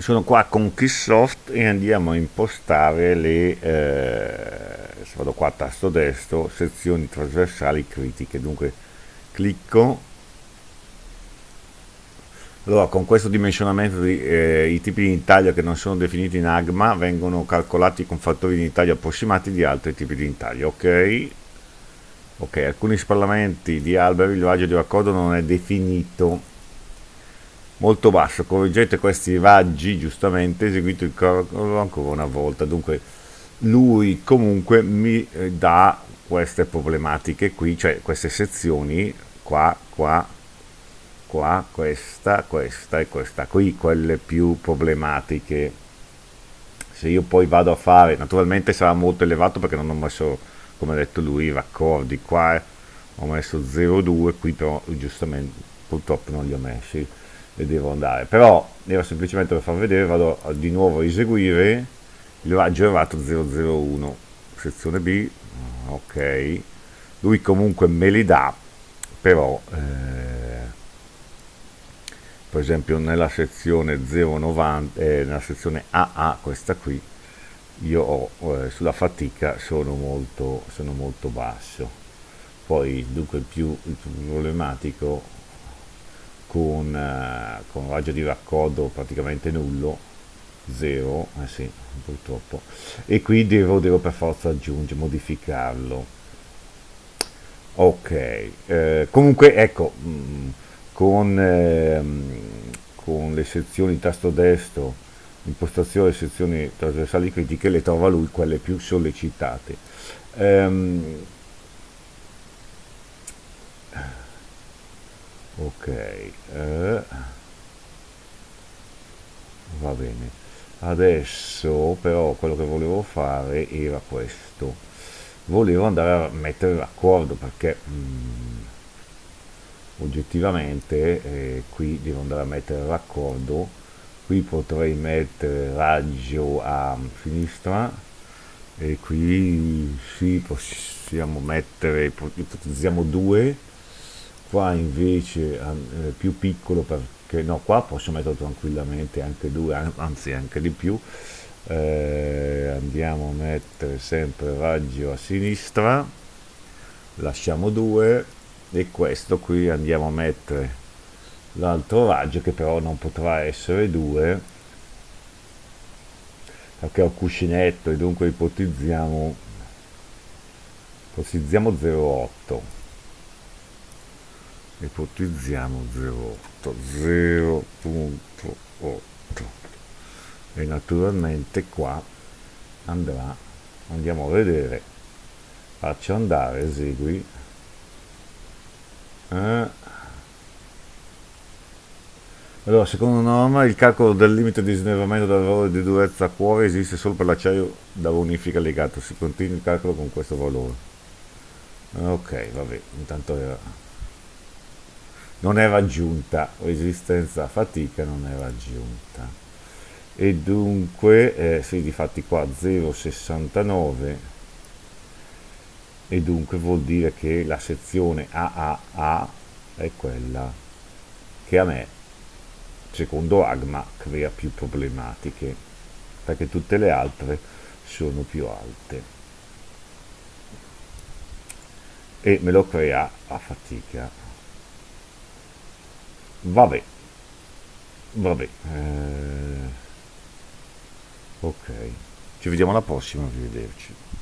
Sono qua con Keysoft e andiamo a impostare le, se vado qua a tasto destro, sezioni trasversali critiche. Dunque clicco. Allora, con questo dimensionamento i tipi di intaglio che non sono definiti in AGMA vengono calcolati con fattori di intaglio approssimati di altri tipi di intaglio. Ok. Ok, alcuni spallamenti di alberi, il raggio di raccordo non è definito, molto basso, correggete questi raggi, giustamente eseguito il calcolo ancora una volta. Dunque lui comunque mi dà queste problematiche qui, cioè queste sezioni qua, qua, qua, questa e questa qui, quelle più problematiche. Se io poi vado a fare, naturalmente sarà molto elevato perché non ho messo, come ha detto lui, i raccordi qua, ho messo 0,2, qui però giustamente purtroppo non li ho messi e devo andare, però era semplicemente per far vedere. Vado di nuovo a eseguire il raggio elevato 001, sezione B. Ok, lui comunque me li dà, però per esempio nella sezione 090, nella sezione AA, questa qui, io ho sulla fatica sono molto basso. Poi dunque il più problematico con raggio di raccordo praticamente nullo, 0, sì, purtroppo, e qui devo per forza aggiungere, modificarlo. Ok, comunque ecco, con le sezioni tasto destro, impostazione e sezioni trasversali critiche, le trova lui quelle più sollecitate. Ehm, ok, va bene. Adesso però quello che volevo fare era questo. Volevo andare a mettere l'accordo perché oggettivamente qui devo andare a mettere il raccordo. Qui potrei mettere raggio a sinistra e qui sì, possiamo mettere, ipotizziamo 2. Qua invece più piccolo, perché no, qua posso mettere tranquillamente anche 2, anzi anche di più. Andiamo a mettere sempre raggio a sinistra, lasciamo 2 e questo qui andiamo a mettere l'altro raggio, che però non potrà essere 2 perché ho il cuscinetto, e dunque ipotizziamo 0,8, ipotizziamo 0,8, 0,8, e naturalmente qua andiamo a vedere, faccio andare, esegui, eh. Allora, secondo norma, il calcolo del limite di snellimento del valore di durezza a cuore esiste solo per l'acciaio da bonifica legato. Si continua il calcolo con questo valore. Ok, vabbè, intanto non è raggiunta, resistenza a fatica non è raggiunta. E dunque, sì, difatti qua 0,69, e dunque vuol dire che la sezione AAA è quella che a me, secondo Agma, crea più problematiche, perché tutte le altre sono più alte e me lo crea a fatica. Vabbè, vabbè, ok, ci vediamo alla prossima, arrivederci.